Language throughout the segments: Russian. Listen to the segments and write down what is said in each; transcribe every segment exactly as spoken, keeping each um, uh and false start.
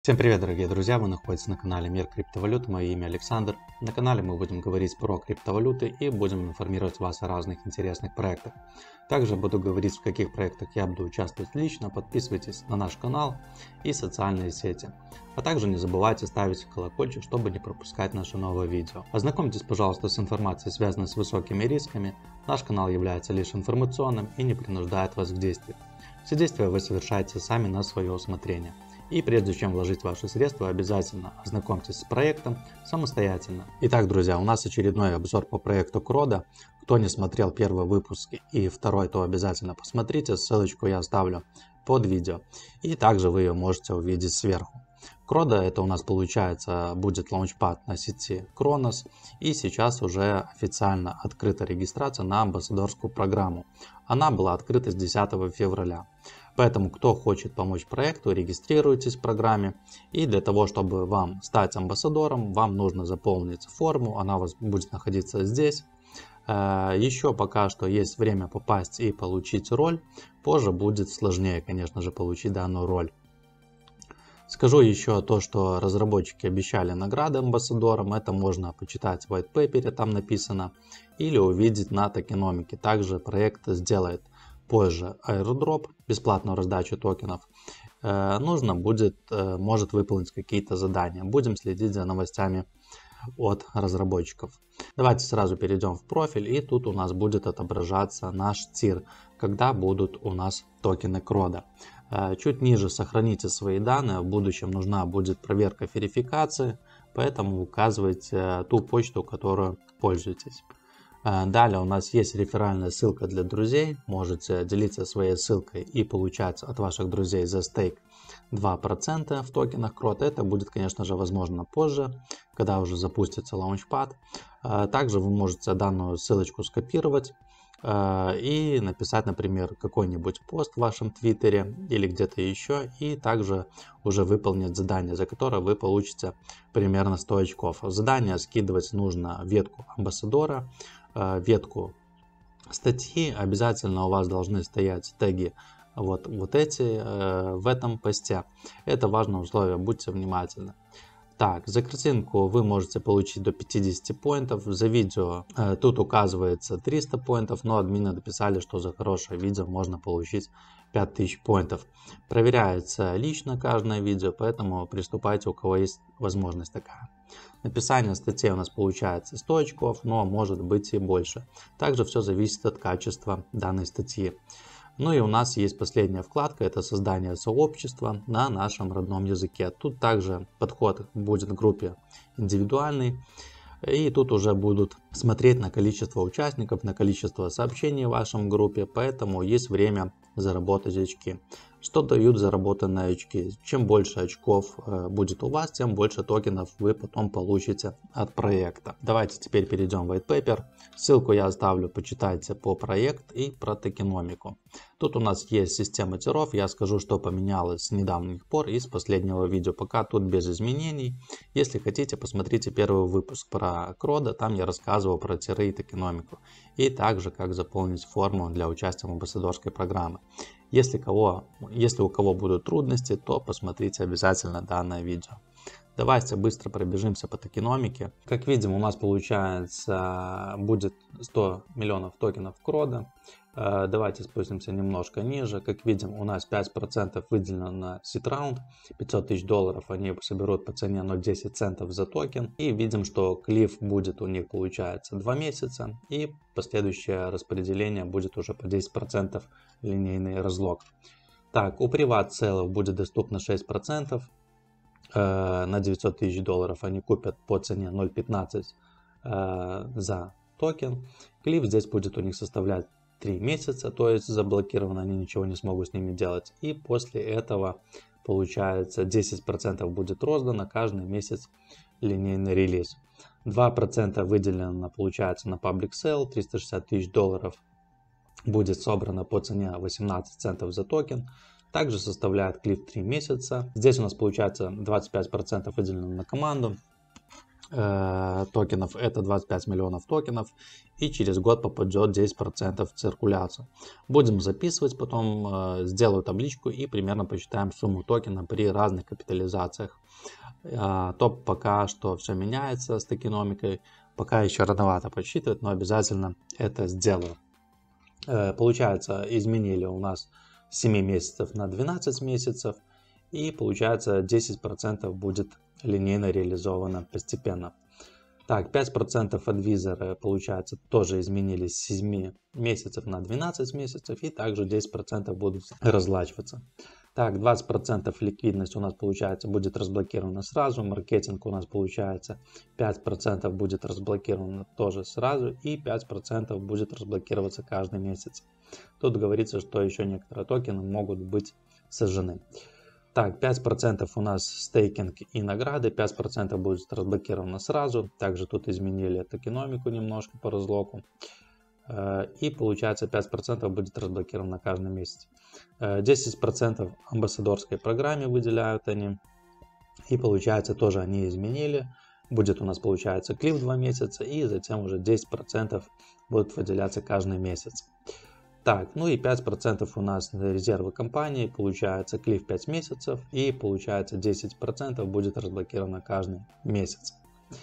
Всем привет, дорогие друзья! Вы находитесь на канале Мир криптовалют. Мое имя Александр. На канале мы будем говорить про криптовалюты и будем информировать вас о разных интересных проектах. Также буду говорить, в каких проектах я буду участвовать лично. Подписывайтесь на наш канал и социальные сети. А также не забывайте ставить колокольчик, чтобы не пропускать наши новые видео. Ознакомьтесь, пожалуйста, с информацией, связанной с высокими рисками. Наш канал является лишь информационным и не принуждает вас к действию. Все действия вы совершаете сами на свое усмотрение. И прежде чем вложить ваши средства, обязательно ознакомьтесь с проектом самостоятельно. Итак, друзья, у нас очередной обзор по проекту Крода. Кто не смотрел первый выпуск и второй, то обязательно посмотрите. Ссылочку я оставлю под видео. И также вы ее можете увидеть сверху. Крода — это у нас получается будет лаунчпад на сети Кронос. И сейчас уже официально открыта регистрация на амбассадорскую программу. Она была открыта с десятого февраля. Поэтому, кто хочет помочь проекту, регистрируйтесь в программе. И для того, чтобы вам стать амбассадором, вам нужно заполнить форму. Она у вас будет находиться здесь. Еще пока что есть время попасть и получить роль. Позже будет сложнее, конечно же, получить данную роль. Скажу еще то, что разработчики обещали награды амбассадорам. Это можно почитать в white paper, там написано. Или увидеть на токеномике. Также проект сделает позже airdrop, бесплатную раздачу токенов. Э, нужно будет, э, может выполнить какие-то задания. Будем следить за новостями от разработчиков. Давайте сразу перейдем в профиль, и тут у нас будет отображаться наш тир, когда будут у нас токены Крода. Э, чуть ниже сохраните свои данные, в будущем нужна будет проверка верификации, поэтому указывайте э, ту почту, которую пользуетесь. Далее у нас есть реферальная ссылка для друзей. Можете делиться своей ссылкой и получать от ваших друзей за стейк два процента в токенах крод. Это будет, конечно же, возможно позже, когда уже запустится лаунчпад. Также вы можете данную ссылочку скопировать и написать, например, какой-нибудь пост в вашем твиттере или где-то еще, и также уже выполнить задание, за которое вы получите примерно сто очков. Задание скидывать нужно ветку амбассадора, ветку статьи. Обязательно у вас должны стоять теги вот, вот эти э, в этом посте. Это важное условие, будьте внимательны. Так, за картинку вы можете получить до пятидесяти поинтов. За видео э, тут указывается триста поинтов, но админы написали, что за хорошее видео можно получить пять тысяч поинтов. Проверяется лично каждое видео, поэтому приступайте, у кого есть возможность такая. Написание статей у нас получается сто очков, но может быть и больше. Также все зависит от качества данной статьи. Ну и у нас есть последняя вкладка, это создание сообщества на нашем родном языке. Тут также подход будет к группе индивидуальный. И тут уже будут смотреть на количество участников, на количество сообщений в вашем группе, поэтому есть время заработать очки. Что дают заработанные очки? Чем больше очков будет у вас, тем больше токенов вы потом получите от проекта. Давайте теперь перейдем в white paper. Ссылку я оставлю, почитайте по проект и про токеномику. Тут у нас есть система тиров. Я скажу, что поменялось с недавних пор и с последнего видео. Пока тут без изменений. Если хотите, посмотрите первый выпуск про Крода. Там я рассказывал про тиры и токеномику. И также, как заполнить форму для участия в амбассадорской программе. Если, кого, если у кого будут трудности, то посмотрите обязательно данное видео. Давайте быстро пробежимся по токеномике. Как видим, у нас получается будет сто миллионов токенов Крода. Давайте спустимся немножко ниже. Как видим, у нас пять процентов выделено на сид раунд. пятьсот тысяч долларов они соберут по цене ноль целых десять центов за токен. И видим, что клифф будет у них получается два месяца. И последующее распределение будет уже по десять процентов линейный разлог. Так, у приват сейлов будет доступно шесть процентов. На девятьсот тысяч долларов они купят по цене ноль целых пятнадцать центов за токен. Клифф здесь будет у них составлять три месяца, то есть заблокировано, они ничего не смогут с ними делать. И после этого получается десять процентов будет роздано каждый месяц линейный релиз. два процента выделено получается на public sale, триста шестьдесят тысяч долларов будет собрано по цене восемнадцать центов за токен. Также составляет клифф три месяца. Здесь у нас получается двадцать пять процентов выделено на команду. э, токенов, это двадцать пять миллионов токенов, и через год попадет десять процентов в циркуляцию. Будем записывать, потом э, сделаю табличку и примерно посчитаем сумму токена при разных капитализациях. Э, то пока что все меняется с токеномикой, пока еще рановато подсчитывать, но обязательно это сделаю. Э, получается, изменили у нас с семи месяцев на двенадцать месяцев, и получается десять процентов будет линейно реализовано постепенно. Так, пять процентов от Визора, получается, тоже изменили с семи месяцев на двенадцать месяцев, и также десять процентов будут разлачиваться. Так, двадцать процентов ликвидность у нас, получается, будет разблокирована сразу, маркетинг у нас, получается, пять процентов будет разблокировано тоже сразу, и пять процентов будет разблокироваться каждый месяц. Тут говорится, что еще некоторые токены могут быть сожжены. Так, пять процентов у нас стейкинг и награды, пять процентов будет разблокировано сразу. Также тут изменили токеномику немножко по разлоку. И получается пять процентов будет разблокировано каждый месяц. десять процентов амбассадорской программе выделяют они. И получается тоже они изменили. Будет у нас, получается, клиф два месяца, и затем уже десять процентов будут выделяться каждый месяц. Так, ну и пять процентов у нас на резервы компании, получается клиф пять месяцев, и получается десять процентов будет разблокировано каждый месяц.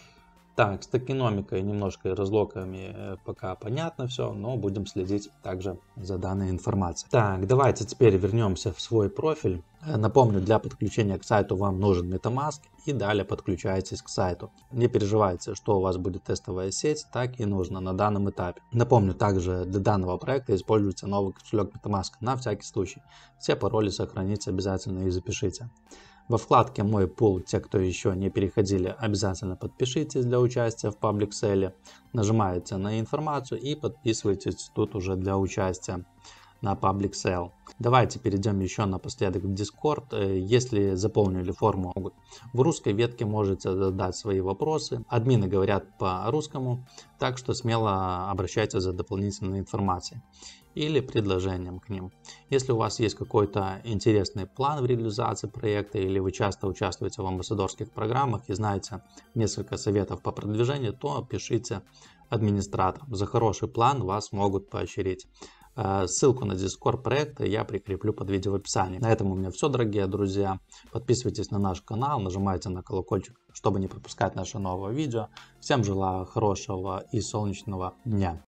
Так, с токеномикой немножко и разлоками пока понятно все, но будем следить также за данной информацией. Так, давайте теперь вернемся в свой профиль. Напомню, для подключения к сайту вам нужен MetaMask, и далее подключаетесь к сайту. Не переживайте, что у вас будет тестовая сеть, так и нужно на данном этапе. Напомню, также для данного проекта используется новый кошелек MetaMask на всякий случай. Все пароли сохраните обязательно и запишите. Во вкладке «Мой пул», те, кто еще не переходили, обязательно подпишитесь для участия в Public Sale. Нажимаете на информацию и подписывайтесь тут уже для участия на Public Sale. Давайте перейдем еще напоследок в Discord. Если заполнили форму, в русской ветке можете задать свои вопросы. Админы говорят по-русскому, так что смело обращайтесь за дополнительной информацией или предложением к ним. Если у вас есть какой-то интересный план в реализации проекта, или вы часто участвуете в амбассадорских программах и знаете несколько советов по продвижению, то пишите администраторам. За хороший план вас могут поощрить. Ссылку на Discord проекта я прикреплю под видео в описании. На этом у меня все, дорогие друзья. Подписывайтесь на наш канал, нажимайте на колокольчик, чтобы не пропускать наше новое видео. Всем желаю хорошего и солнечного дня.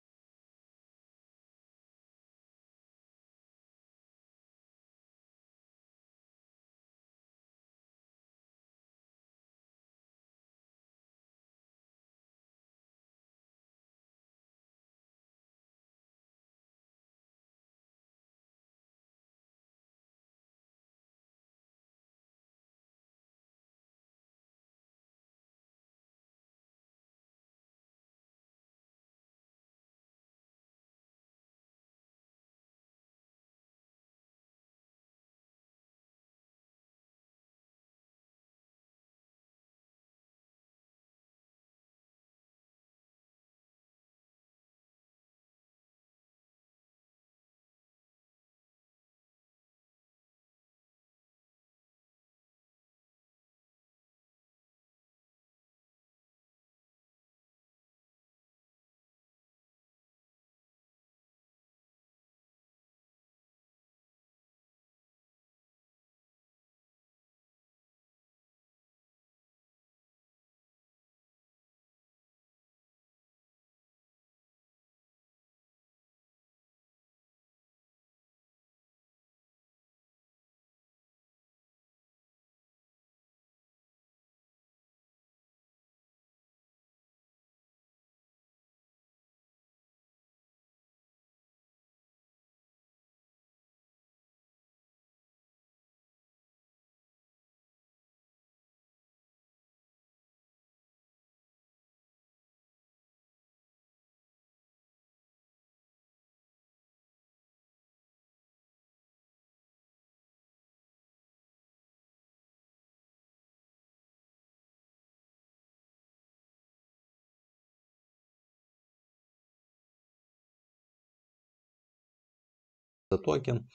За токен.